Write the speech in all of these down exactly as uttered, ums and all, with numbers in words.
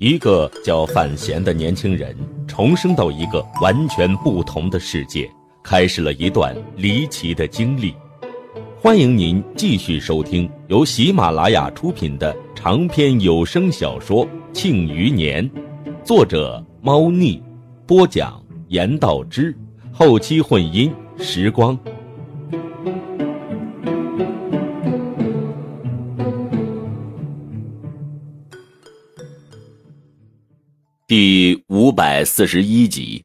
一个叫范闲的年轻人重生到一个完全不同的世界，开始了一段离奇的经历。欢迎您继续收听由喜马拉雅出品的长篇有声小说《庆余年》，作者猫腻，播讲严道之，后期混音时光。第五百四十一集。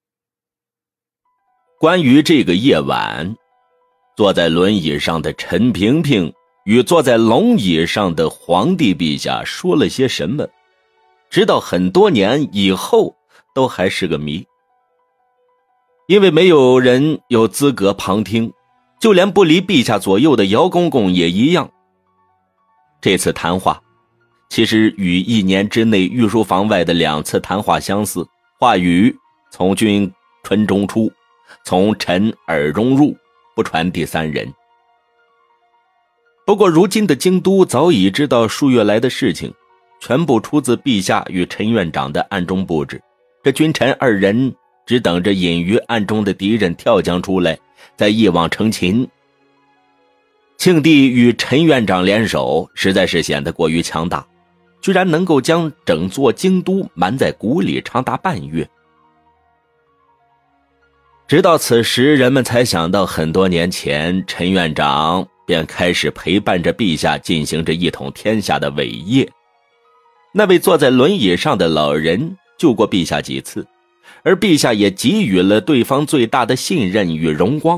关于这个夜晚，坐在轮椅上的陈萍萍与坐在龙椅上的皇帝陛下说了些什么，直到很多年以后都还是个谜。因为没有人有资格旁听，就连不离陛下左右的姚公公也一样。这次谈话其实与一年之内御书房外的两次谈话相似，话语从君唇中出，从臣耳中入，不传第三人。不过如今的京都早已知道数月来的事情，全部出自陛下与陈院长的暗中布置，这君臣二人只等着隐于暗中的敌人跳将出来，再一网成擒。庆帝与陈院长联手，实在是显得过于强大，居然能够将整座京都瞒在鼓里长达半月。直到此时，人们才想到很多年前陈院长便开始陪伴着陛下进行着一统天下的伟业。那位坐在轮椅上的老人救过陛下几次，而陛下也给予了对方最大的信任与荣光。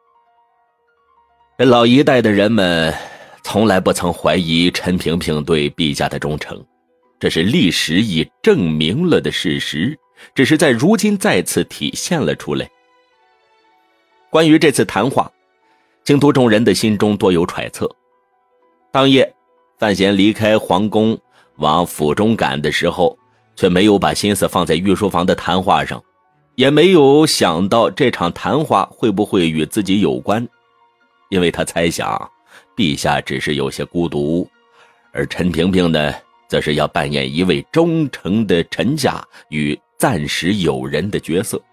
老一代的人们从来不曾怀疑陈萍萍对陛下的忠诚，这是历史已证明了的事实，只是在如今再次体现了出来。关于这次谈话，京都众人的心中多有揣测。当夜，范闲离开皇宫往府中赶的时候，却没有把心思放在御书房的谈话上，也没有想到这场谈话会不会与自己有关，因为他猜想陛下只是有些孤独，而陈萍萍呢，则是要扮演一位忠诚的臣下与暂时友人的角色。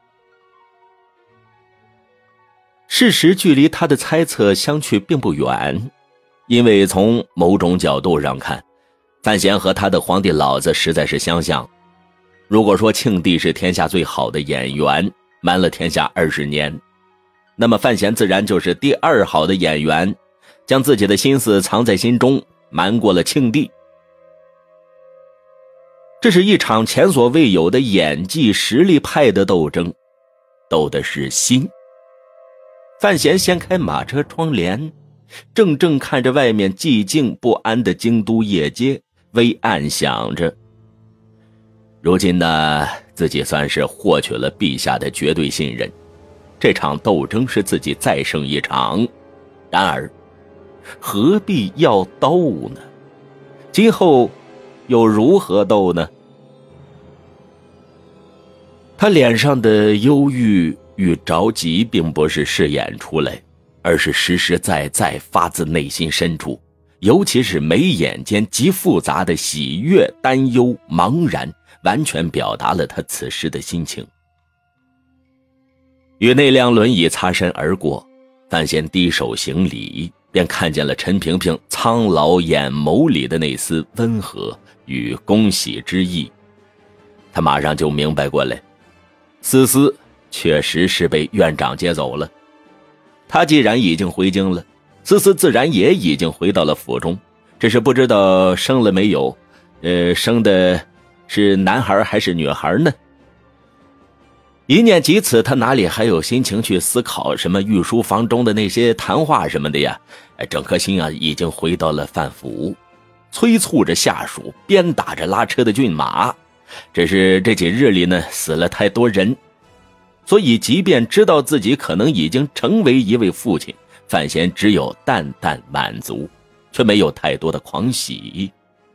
事实距离他的猜测相去并不远，因为从某种角度上看，范闲和他的皇帝老子实在是相像。如果说庆帝是天下最好的演员，瞒了天下二十年，那么范闲自然就是第二好的演员，将自己的心思藏在心中，瞒过了庆帝。这是一场前所未有的演技实力派的斗争，斗的是心。范闲掀开马车窗帘，怔怔看着外面寂静不安的京都夜街，微暗想着，如今呢，自己算是获取了陛下的绝对信任，这场斗争是自己再胜一场。然而何必要斗呢？今后又如何斗呢？他脸上的忧郁与着急并不是饰演出来，而是实实在在发自内心深处，尤其是眉眼间极复杂的喜悦、担忧、茫然，完全表达了他此时的心情。与那辆轮椅擦身而过，范闲低手行礼，便看见了陈萍萍苍老眼眸里的那丝温和与恭喜之意。他马上就明白过来，思思确实是被院长接走了。他既然已经回京了，思思自然也已经回到了府中，只是不知道生了没有，呃，生的是男孩还是女孩呢？一念及此，他哪里还有心情去思考什么御书房中的那些谈话什么的呀？整颗心啊，已经回到了范府，催促着下属，鞭打着拉车的骏马。只是这几日里呢，死了太多人，所以即便知道自己可能已经成为一位父亲，范闲只有淡淡满足，却没有太多的狂喜。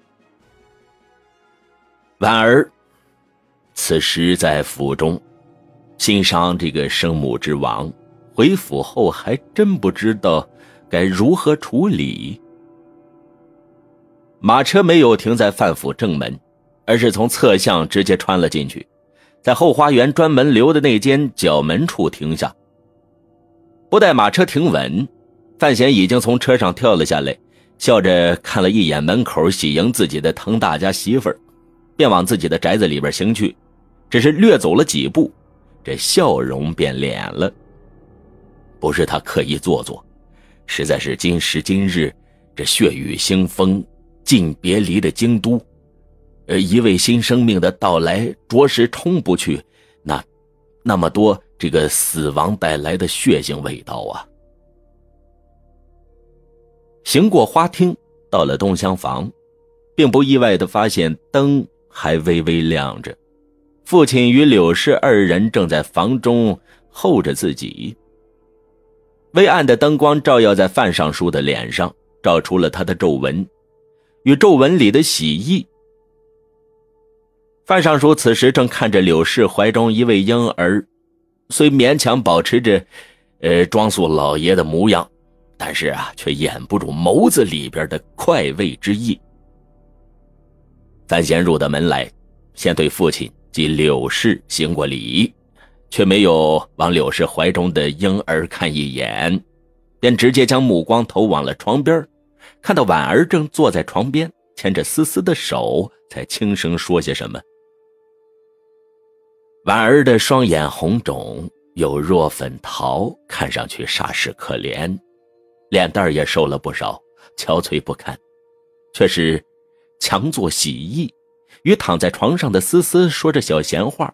婉儿此时在府中欣赏这个生母之亡，回府后还真不知道该如何处理。马车没有停在范府正门， 而是从侧巷直接穿了进去，在后花园专门留的那间角门处停下。不待马车停稳，范闲已经从车上跳了下来，笑着看了一眼门口喜迎自己的滕大家媳妇儿，便往自己的宅子里边行去。只是略走了几步，这笑容变脸了。不是他刻意做作，实在是今时今日这血雨腥风尽别离的京都，呃，一位新生命的到来着实冲不去那那么多这个死亡带来的血腥味道啊。行过花厅，到了东厢房，并不意外地发现灯还微微亮着，父亲与柳氏二人正在房中候着自己。微暗的灯光照耀在范尚书的脸上，照出了他的皱纹与皱纹里的喜意。范尚书此时正看着柳氏怀中一位婴儿，虽勉强保持着呃装束老爷的模样，但是啊，却掩不住眸子里边的快慰之意。范闲入的门来，先对父亲及柳氏行过礼，却没有往柳氏怀中的婴儿看一眼，便直接将目光投往了床边，看到婉儿正坐在床边，牵着思思的手，才轻声说些什么。婉儿的双眼红肿，有若粉桃，看上去煞是可怜，脸蛋也瘦了不少，憔悴不堪，却是强作喜意，与躺在床上的思思说着小闲话。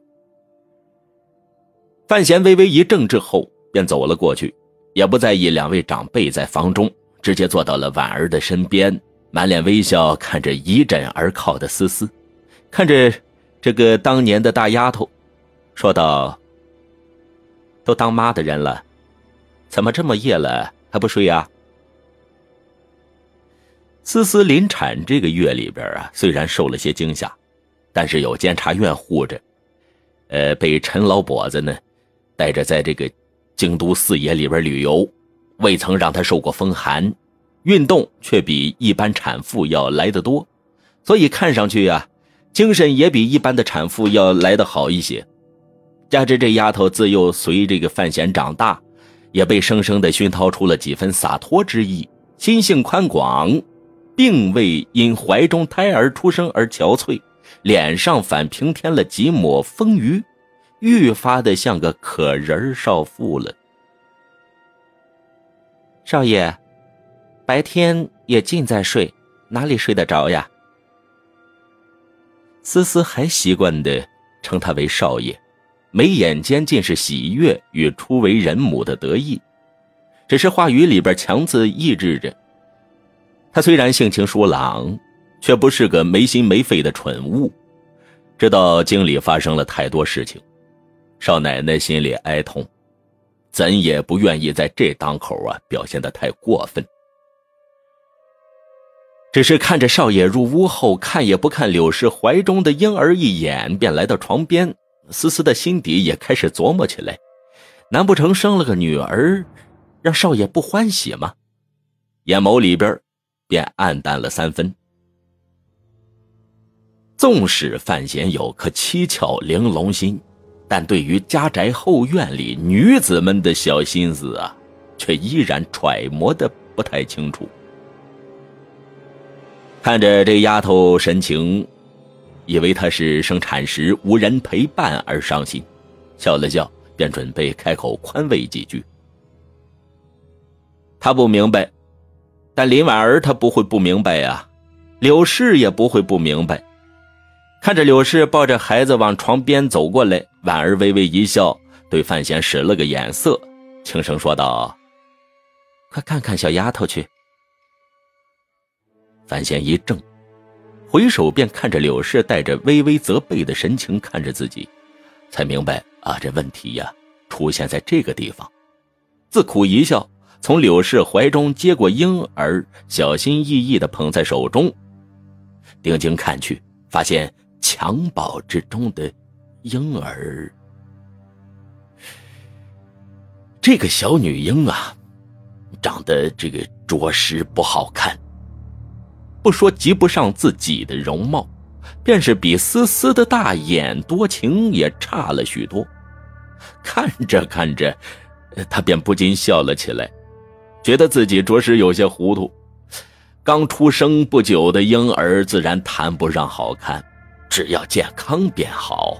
范闲微微一怔之后，便走了过去，也不在意两位长辈在房中，直接坐到了婉儿的身边，满脸微笑看着倚枕而靠的思思，看着这个当年的大丫头，说道：都当妈的人了，怎么这么夜了还不睡啊？思思临产这个月里边啊，虽然受了些惊吓，但是有监察院护着，呃，被陈老跛子呢带着在这个京都四野里边旅游，未曾让她受过风寒，运动却比一般产妇要来得多，所以看上去啊，精神也比一般的产妇要来得好一些。加之这丫头自幼随这个范闲长大，也被生生的熏陶出了几分洒脱之意，心性宽广，并未因怀中胎儿出生而憔悴，脸上反平添了几抹丰腴，愈发的像个可人少妇了。少爷，白天也尽在睡，哪里睡得着呀？思思还习惯地称他为少爷，眉眼间尽是喜悦与初为人母的得意，只是话语里边强自抑制着。他虽然性情疏朗，却不是个没心没肺的蠢物，知道京里发生了太多事情，少奶奶心里哀痛，怎也不愿意在这当口啊表现得太过分。只是看着少爷入屋后，看也不看柳氏怀中的婴儿一眼，便来到床边，思思的心底也开始琢磨起来，难不成生了个女儿让少爷不欢喜吗？眼眸里边便暗淡了三分。纵使范闲有颗七窍玲珑心，但对于家宅后院里女子们的小心思啊，却依然揣摩得不太清楚。看着这丫头神情，以为她是生产时无人陪伴而伤心，笑了笑，便准备开口宽慰几句。她不明白，但林婉儿她不会不明白呀，柳氏也不会不明白。看着柳氏抱着孩子往床边走过来，婉儿微微一笑，对范闲使了个眼色，轻声说道：快看看小丫头去。范闲一怔，回首便看着柳氏带着微微责备的神情看着自己，才明白啊，这问题呀出现在这个地方。自苦一笑，从柳氏怀中接过婴儿，小心翼翼地捧在手中，定睛看去，发现襁褓之中的婴儿，这个小女婴啊，长得这个着实不好看。不说及不上自己的容貌， 便是比思思的大眼多情也差了许多。看着看着，他便不禁笑了起来，觉得自己着实有些糊涂。刚出生不久的婴儿自然谈不上好看，只要健康便好。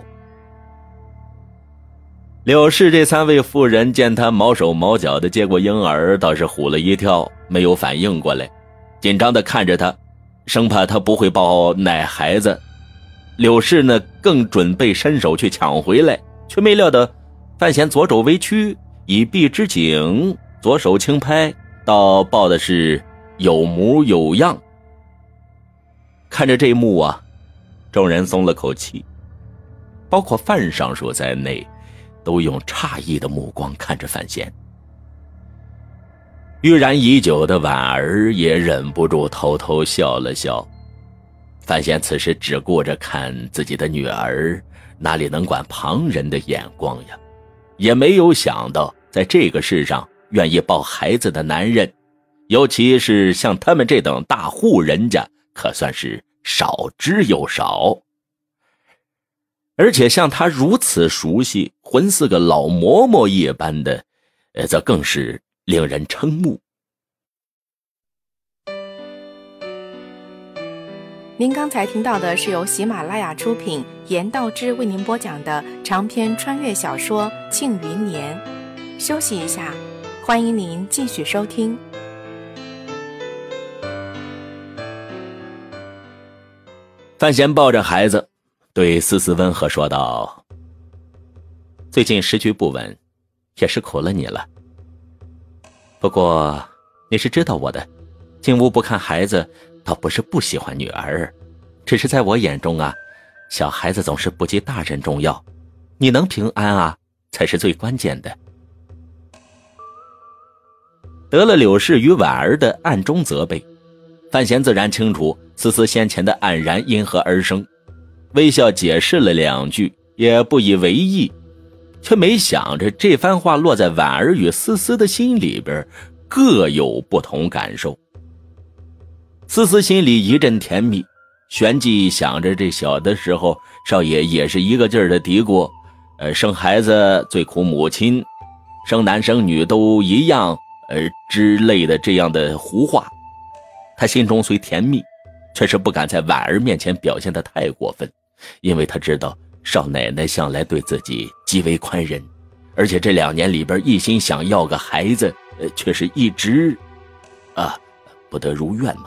柳氏这三位妇人见他毛手毛脚的接过婴儿，倒是唬了一跳，没有反应过来，紧张地看着他，生怕他不会抱奶孩子。柳氏呢，更准备伸手去抢回来，却没料到范闲左手微屈，以臂之颈，左手轻拍，倒抱的是有模有样。看着这一幕啊，众人松了口气，包括范尚书在内，都用诧异的目光看着范闲。预然已久的婉儿也忍不住偷偷笑了笑。范闲此时只顾着看自己的女儿，哪里能管旁人的眼光呀？也没有想到在这个世上愿意抱孩子的男人，尤其是像他们这等大户人家，可算是少之又少。而且像他如此熟悉，浑似个老嬷嬷一般的，呃，则更是令人瞠目。 您刚才听到的是由喜马拉雅出品，严道之为您播讲的长篇穿越小说《庆余年》。休息一下，欢迎您继续收听。 范闲抱着孩子，对思思温和说道：最近时局不稳，也是苦了你了。不过你是知道我的，进屋不看孩子，倒不是不喜欢女儿，只是在我眼中啊，小孩子总是不及大人重要，你能平安啊，才是最关键的。得了柳氏与婉儿的暗中责备，范闲自然清楚思思先前的黯然因何而生，微笑解释了两句，也不以为意，却没想着这番话落在婉儿与思思的心里边，各有不同感受。思思心里一阵甜蜜，旋即想着这小的时候少爷也是一个劲儿的嘀咕，呃，生孩子最苦母亲，生男生女都一样，呃之类的这样的胡话。他心中虽甜蜜，却是不敢在婉儿面前表现得太过分，因为他知道少奶奶向来对自己极为宽仁，而且这两年里边一心想要个孩子，呃，却是一直啊不得如愿嘛。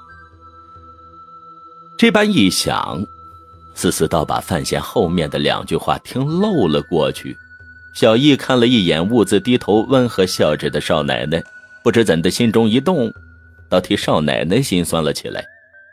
这般一想，思思倒把范闲后面的两句话听漏了过去，小意看了一眼兀自低头温和笑着的少奶奶，不知怎的心中一动，倒替少奶奶心酸了起来。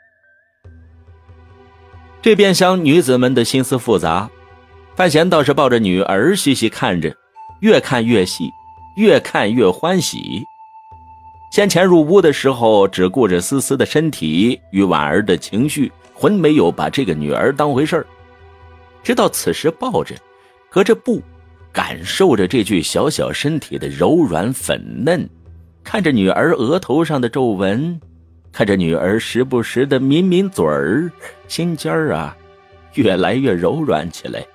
这边厢女子们的心思复杂，范闲倒是抱着女儿细细看着，越看越细，越看越欢喜。先前入屋的时候只顾着思思的身体与婉儿的情绪，浑没有把这个女儿当回事儿。直到此时抱着，隔着布感受着这具小小身体的柔软粉嫩，看着女儿额头上的皱纹，看着女儿时不时的抿抿嘴儿，心尖儿啊越来越柔软起来。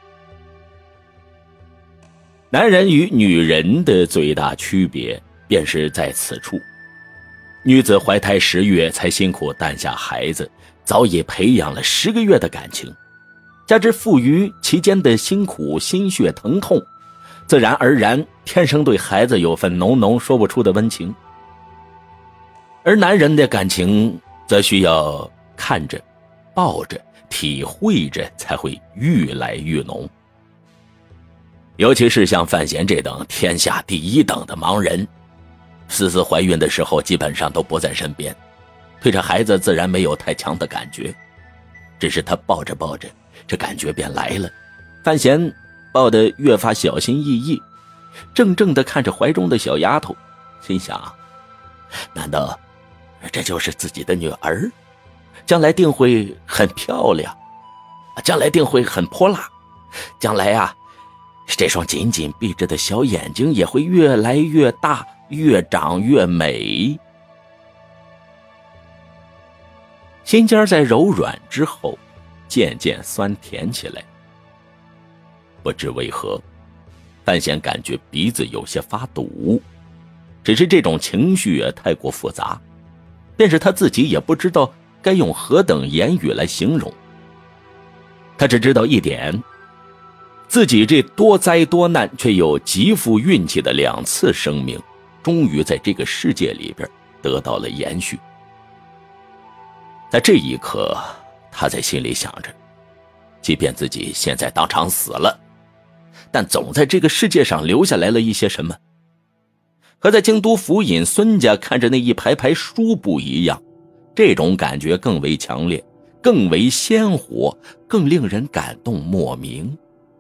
男人与女人的最大区别便是在此处，女子怀胎十月才辛苦诞下孩子，早已培养了十个月的感情，加之赋予其间的辛苦心血疼痛，自然而然天生对孩子有份浓浓说不出的温情。而男人的感情则需要看着抱着体会着才会愈来愈浓。尤其是像范闲这等天下第一等的盲人，思思怀孕的时候基本上都不在身边，对这孩子自然没有太强的感觉，只是他抱着抱着这感觉便来了。范闲抱得越发小心翼翼，怔怔地看着怀中的小丫头，心想，难道这就是自己的女儿？将来定会很漂亮，将来定会很泼辣，将来啊，这双紧紧闭着的小眼睛也会越来越大，越长越美。心尖在柔软之后， 渐渐酸甜起来。不知为何，范闲感觉鼻子有些发堵，只是这种情绪也太过复杂，便是他自己也不知道该用何等言语来形容。他只知道一点，自己这多灾多难却又极富运气的两次生命，终于在这个世界里边得到了延续。在这一刻，他在心里想着，即便自己现在当场死了，但总在这个世界上留下来了一些什么，和在京都府尹孙家看着那一排排书不一样，这种感觉更为强烈，更为鲜活，更令人感动莫名。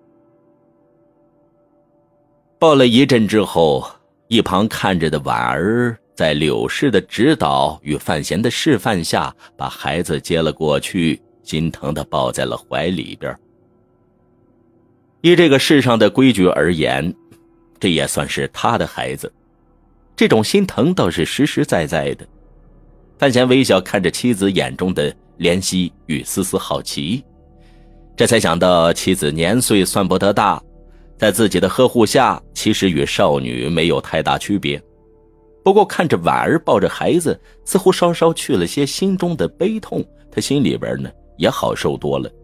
抱了一阵之后，一旁看着的婉儿在柳氏的指导与范闲的示范下，把孩子接了过去，心疼地抱在了怀里边。依这个世上的规矩而言，这也算是他的孩子，这种心疼倒是实实在在的。范闲微笑看着妻子眼中的怜惜与丝丝好奇，这才想到妻子年岁算不得大，在自己的呵护下，其实与少女没有太大区别。不过看着婉儿抱着孩子，似乎稍稍去了些心中的悲痛，他心里边呢也好受多了。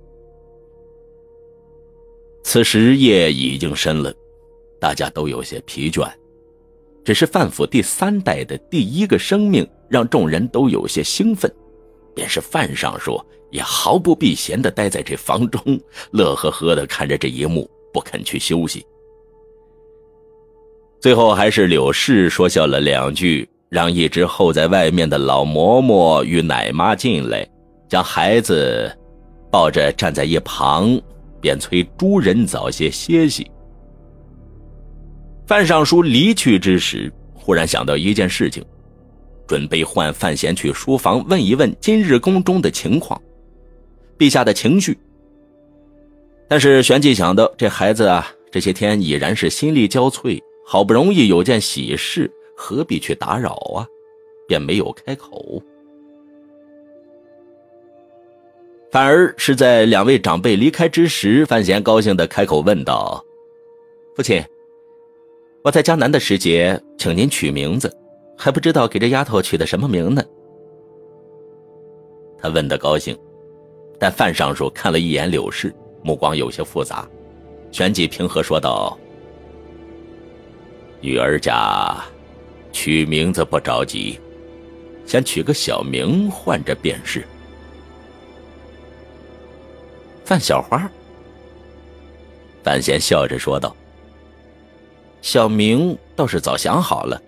此时夜已经深了，大家都有些疲倦，只是范府第三代的第一个生命让众人都有些兴奋，便是范尚书也毫不避嫌地待在这房中，乐呵呵地看着这一幕，不肯去休息。最后还是柳氏说笑了两句，让一直候在外面的老嬷嬷与奶妈进来，将孩子抱着站在一旁，便催诸人早些歇息。范尚书离去之时，忽然想到一件事情，准备唤范闲去书房问一问今日宫中的情况，陛下的情绪。但是旋即想到这孩子啊，这些天已然是心力交瘁，好不容易有件喜事，何必去打扰啊，便没有开口。反而是在两位长辈离开之时，范闲高兴地开口问道：父亲，我在江南的时节请您取名字，还不知道给这丫头取的什么名呢？他问得高兴，但范尚书看了一眼柳氏，目光有些复杂，旋即平和说道：女儿家取名字不着急，先取个小名换着便是。范小花。范闲笑着说道：小名倒是早想好了。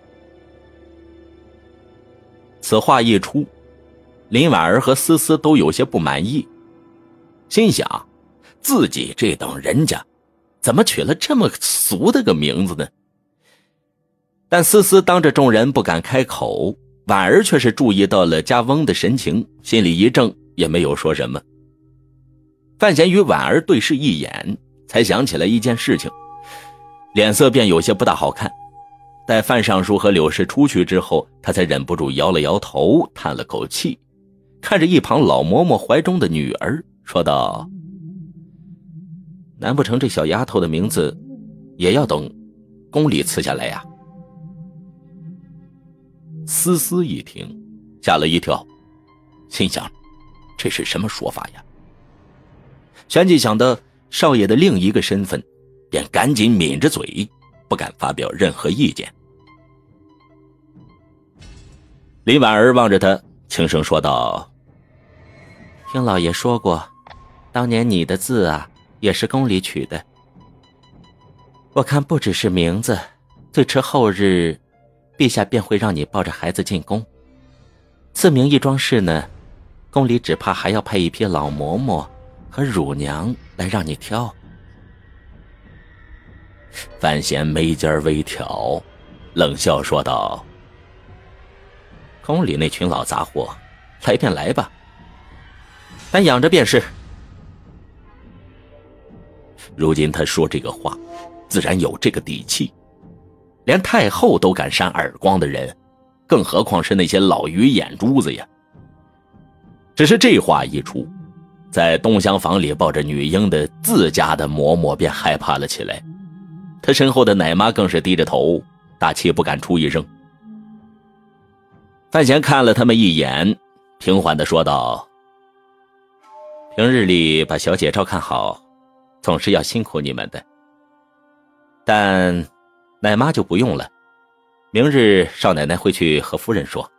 此话一出，林婉儿和思思都有些不满意，心想自己这等人家怎么取了这么俗的个名字呢？但思思当着众人不敢开口，婉儿却是注意到了家翁的神情，心里一怔，也没有说什么。范闲与婉儿对视一眼，才想起来一件事情，脸色便有些不大好看。待范尚书和柳氏出去之后，他才忍不住摇了摇头，叹了口气，看着一旁老嬷嬷怀中的女儿，说道：难不成这小丫头的名字也要等宫里赐下来呀？思思一听，吓了一跳，心想这是什么说法呀？旋即想到少爷的另一个身份，便赶紧抿着嘴，不敢发表任何意见。林婉儿望着他，轻声说道：听老爷说过，当年你的字啊，也是宫里取的。我看不只是名字，最迟后日，陛下便会让你抱着孩子进宫。赐名一桩事呢，宫里只怕还要派一批老嬷嬷和乳娘来让你挑。范闲眉尖微挑，冷笑说道：宫里那群老杂货，来便来吧，咱养着便是。如今他说这个话，自然有这个底气，连太后都敢扇耳光的人，更何况是那些老鱼眼珠子呀。只是这话一出， 在东厢房里抱着女婴的自家的嬷嬷便害怕了起来，她身后的奶妈更是低着头，大气不敢出一声。范闲看了他们一眼，平缓地说道：平日里把小姐照看好，总是要辛苦你们的，但奶妈就不用了，明日少奶奶会去和夫人说。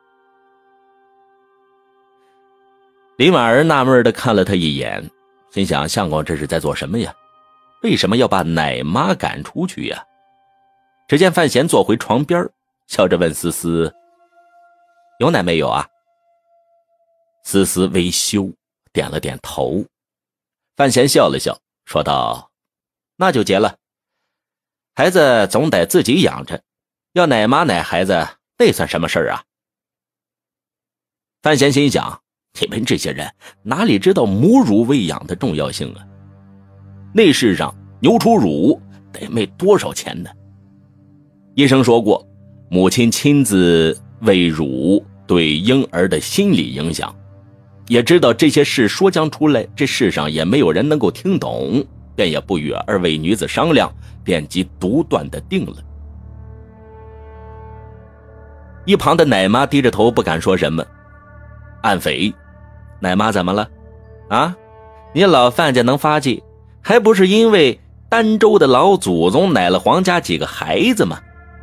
李婉儿纳闷地看了他一眼，心想相公这是在做什么呀？为什么要把奶妈赶出去呀？只见范闲坐回床边，笑着问思思：有奶没有啊？思思微羞，点了点头。范闲笑了笑，说道：那就结了，孩子总得自己养着，要奶妈奶孩子那算什么事儿啊？范闲心想，你们这些人哪里知道母乳喂养的重要性啊？那世上牛出乳得卖多少钱呢？医生说过，母亲亲自喂乳对婴儿的心理影响，也知道这些事说将出来，这世上也没有人能够听懂，便也不与二位女子商量，便即独断的定了。一旁的奶妈低着头不敢说什么，暗匪：奶妈怎么了啊？你老范家能发迹，还不是因为儋州的老祖宗奶了皇家几个孩子吗？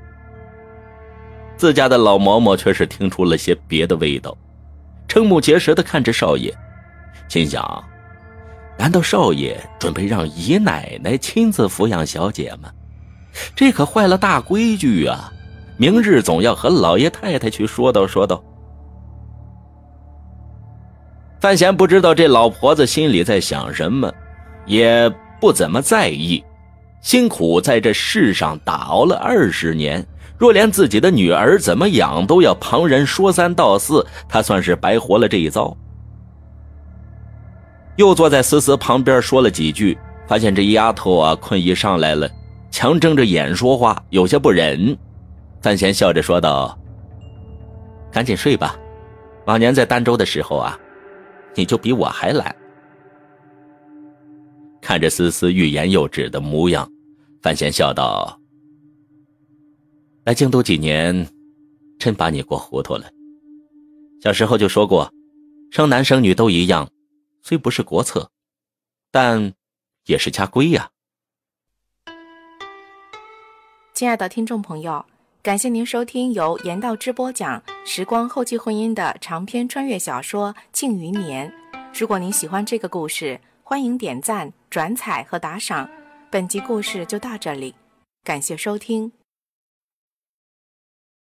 自家的老嬷嬷却是听出了些别的味道，瞠目结舌地看着少爷，心想：难道少爷准备让姨奶奶亲自抚养小姐吗？这可坏了大规矩啊！明日总要和老爷太太去说道说道。范闲不知道这老婆子心里在想什么，也不怎么在意，辛苦在这世上打熬了二十年，若连自己的女儿怎么养都要旁人说三道四，他算是白活了这一遭。又坐在思思旁边说了几句，发现这丫头啊困意上来了，强睁着眼说话，有些不忍。范闲笑着说道：赶紧睡吧，往年在儋州的时候啊，你就比我还懒。看着思思欲言又止的模样，范闲笑道：来京都几年，真把你过糊涂了。小时候就说过，生男生女都一样，虽不是国策，但也是家规呀。 亲爱的听众朋友，感谢您收听由言道之播讲时光后期婚姻的长篇穿越小说《庆余年》。如果您喜欢这个故事，欢迎点赞、转采和打赏。本集故事就到这里，感谢收听。